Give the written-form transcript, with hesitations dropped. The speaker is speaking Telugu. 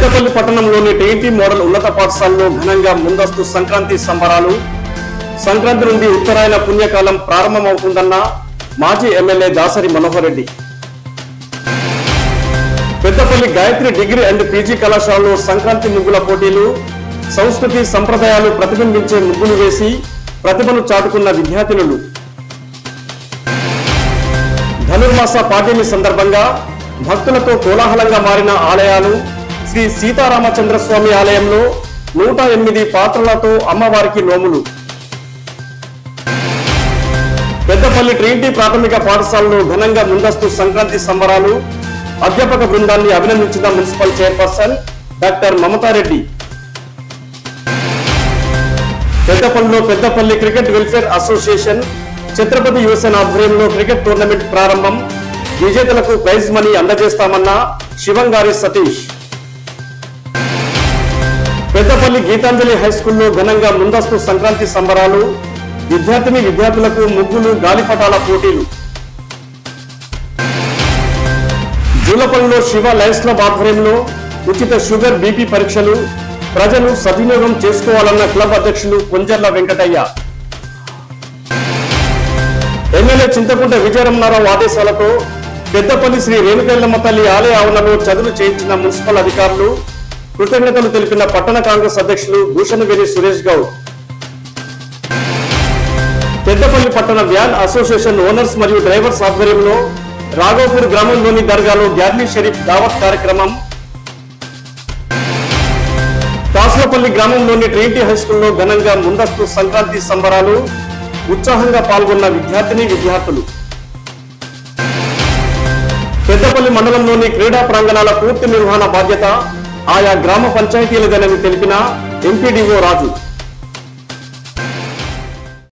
పెద్దపల్లి పట్టణంలోని టీటీ మోడల్ ఉన్నత పాఠశాలలో ఘనంగా ముందస్తు సంక్రాంతి సంబరాలు. సంక్రాంతి నుండి ఉత్తరాయణ పుణ్యకాలం ప్రారంభమవుతుందన్న మాజీ MLA Dasari Manohar Reddy. Peddapalli Gayatri degree and PG కళాశాలలో సంక్రాంతి ముగ్గుల పోటీలు. సంస్కృతి సంప్రదాయాలు ప్రతిబింబించే ముగ్గులు వేసి ప్రతిభను చాటుకున్న విద్యార్థినులు. ధనుర్మాస పాడ్యమి సందర్భంగా భక్తులతో కోలాహలంగా మారిన ఆలయాలు. శ్రీ సీతారామచంద్ర స్వామి ఆలయంలో 108 పాత్రలతో అమ్మవారికి నోములు. పెద్దపల్లి ట్రినిటీ ప్రాథమిక పాఠశాలలో ఘనంగా ముందస్తు సంక్రాంతి సంబరాలు. అధ్యాపక బృందాన్ని అభినందించిన మున్సిపల్ చైర్పర్సన్ డాక్టర్ మమతారెడ్డి. పెద్దపల్లిలో Peddapalli cricket welfare association Chhatrapati Yuvasena ఆధ్వర్యంలో క్రికెట్ టోర్నమెంట్ ప్రారంభం. విజేతలకు ప్రైజ్ మనీ అందజేస్తామన్న శివంగారి సతీష్. పెద్దపల్లి గీతాంజలి హైస్కూల్లో ఘనంగా ముందస్తు సంక్రాంతి సంబరాలు. విద్యార్థులకు ముగ్గులు, గాలిపటాల పోటీలు. జూలపల్లిలో శివ లయన్స్ క్లబ్ ఆధ్వర్యంలో ఉచిత షుగర్ బీపీ పరీక్షలు. ప్రజలు సద్వినియోగం చేసుకోవాలన్న క్లబ్ అధ్యక్షులు కొంజర్ల వెంకటయ్య. ఎమ్మెల్యే చింతకుంట విజయరమణారావు ఆదేశాలతో పెద్దపల్లి శ్రీ రేణుకెల్లమ్మ తల్లి ఆలయ ఆవరణలో చదువులు చేయించిన మున్సిపల్ అధికారులు. కృతజ్ఞతలు తెలిపిన పట్టణ కాంగ్రెస్ అధ్యక్షులు భూషణగిరి సురేష్ గౌడ్. పెద్దపల్లి పట్టణ వ్యాన్ అసోసియేషన్ ఓనర్స్ మరియు డ్రైవర్స్ ఆధ్వర్యంలో రాఘవపూర్ గ్రామంలోని దర్గాలో గ్యార్లీ షరీఫ్ దావత్ కార్యక్రమం. కాసులపల్లి గ్రామంలోని ట్రినిటీ హైస్కూల్లో ఘనంగా ముందస్తు సంక్రాంతి సంబరాలు. ఉత్సాహంగా పాల్గొన్న విద్యార్థులు. పెద్దపల్లి మండలంలోని క్రీడా ప్రాంగణాల పూర్తి నిర్వహణ బాధ్యత ఆయా గ్రామ పంచాయతీలదేనని తెలిపిన ఎంపీడీఓ రాజు.